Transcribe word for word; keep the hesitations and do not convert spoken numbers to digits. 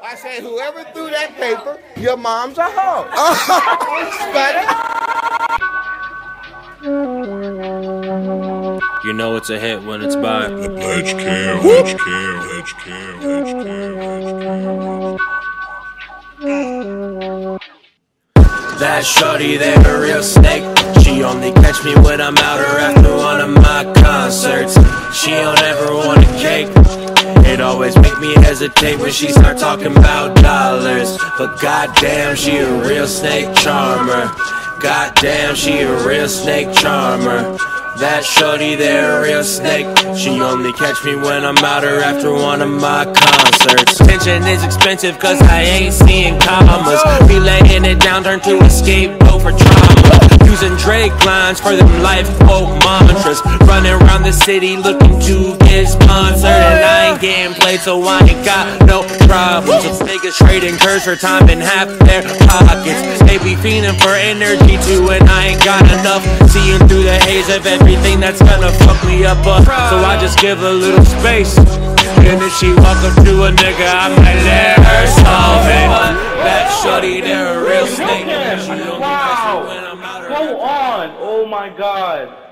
I said, whoever threw that paper, your mom's a hoe. You know it's a hit when it's by Ledge Cam, Ledge Cam, Ledge Cam, Ledge Cam, Ledge Cam. That shorty there, a real snake. She only catch me when I'm out or after one of my concerts. She don't ever want a cake. It always make me hesitate when she start talking about dollars. But goddamn, she a real snake charmer. Goddamn, she a real snake charmer. That shorty there, a real snake. She only catch me when I'm out or after one of my concerts. Attention is expensive cause I ain't seeing commas. Be laying it down, turn to a scapegoat for trauma. Using Drake lines for them life quote mantras. Running around the city looking to get sponsored. And I ain't getting played so I ain't got no problems. So niggas trading curves for time in half their pockets. They be fiending for energy too and I ain't got enough. Seeing through the haze of everything that's gonna fuck me up, uh, so I just give a little space. And if she walk up to a nigga, I might let her solve it. That shorty, they're a real snake. Wow! Go on! Oh my god!